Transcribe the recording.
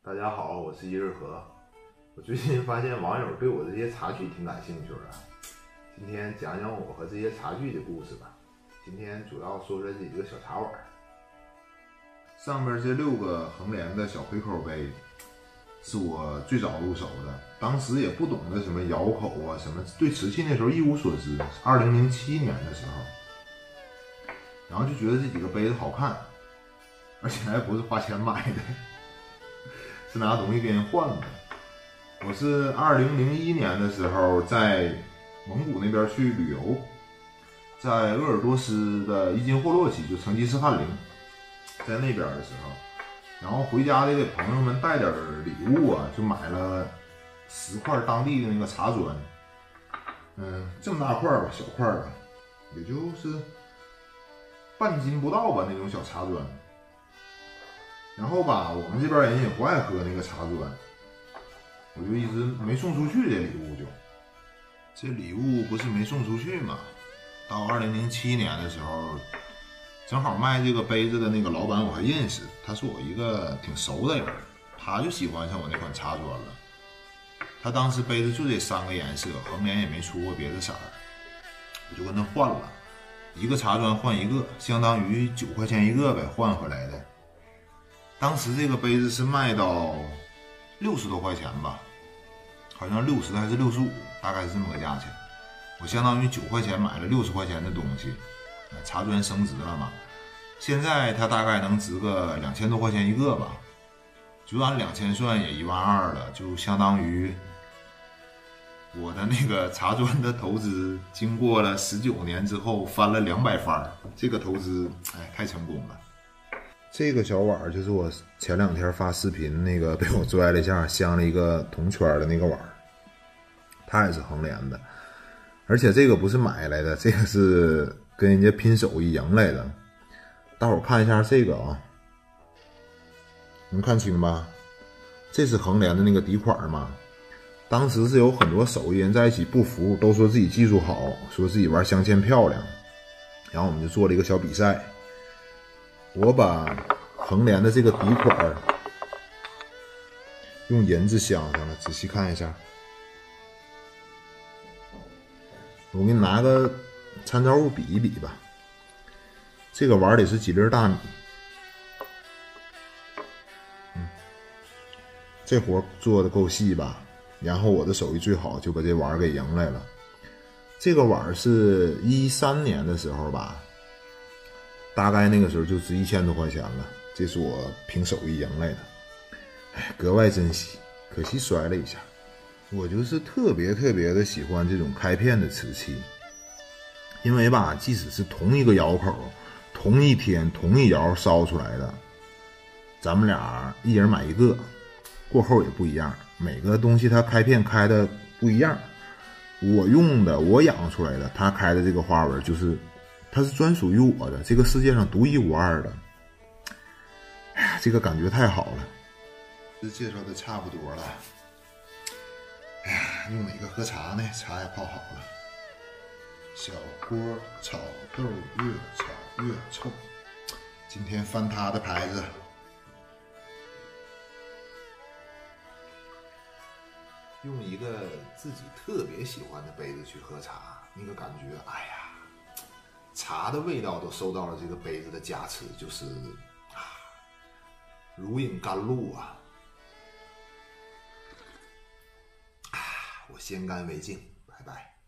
大家好，我是一日和。我最近发现网友对我这些茶具挺感兴趣的，今天讲讲我和这些茶具的故事吧。今天主要说说这几个小茶碗。上面这6个横帘的小回口杯，是我最早入手的，当时也不懂得什么窑口啊，什么对瓷器那时候一无所知。2007年的时候，然后就觉得这几个杯子好看，而且还不是花钱买的。是拿东西跟人换的。我是2001年的时候在蒙古那边去旅游，在鄂尔多斯的伊金霍洛旗，就成吉思汗陵，在那边的时候，然后回家得给朋友们带点礼物啊，就买了10块当地的那个茶砖，这么大块吧，小块的，也就是半斤不到吧那种小茶砖。然后吧，我们这边人也不爱喝那个茶砖，我就一直没送出去这礼物就。这礼物不是没送出去嘛？到2007年的时候，正好卖这个杯子的那个老板我还认识，他是我一个挺熟的人，他就喜欢上我那款茶砖了。他当时杯子就这3个颜色，横帘也没出过别的色儿，我就跟他换了，一个茶砖换一个，相当于9块钱一个呗，换回来的。当时这个杯子是卖到60多块钱吧，好像60还是65，大概是这么个价钱。我相当于9块钱买了60块钱的东西，茶砖升值了嘛。现在它大概能值个2000多块钱一个吧，就按2000算也12000了，就相当于我的那个茶砖的投资，经过了19年之后翻了200番，这个投资太成功了。这个小碗就是我前2天发视频那个被我拽了一下镶了一个铜圈的那个碗，它也是横帘的，而且这个不是买来的，这个是跟人家拼手艺赢来的。大伙看一下这个啊，能看清吧？这是横帘的那个底款嘛。当时是有很多手艺人在一起不服，都说自己技术好，说自己玩镶嵌漂亮，然后我们就做了一个小比赛。我把横帘的这个底款用银子镶上了，仔细看一下。我给你拿个参照物比一比吧。这个碗里是几粒大米，这活做的够细吧？然后我的手艺最好，就把这碗给赢来了。这个碗是13年的时候吧，大概那个时候就值1000多块钱了，这是我凭手艺赢来的，格外珍惜，可惜摔了一下。我就是特别的喜欢这种开片的瓷器，因为吧，即使是同一个窑口，同一天同一窑烧出来的，咱们俩一人买一个，过后也不一样，每个东西它开片开的不一样。我用的我养出来的，它开的这个花纹就是它是专属于我的，这个世界上独一无二的。哎呀，这个感觉太好了。这介绍的差不多了。哎呀，用哪个喝茶呢？茶也泡好了。小锅炒豆越炒越臭。今天翻他的牌子。用一个自己特别喜欢的杯子去喝茶，那个感觉，哎呀，茶的味道都受到了这个杯子的加持，就是如饮甘露啊！我先干为敬，拜拜。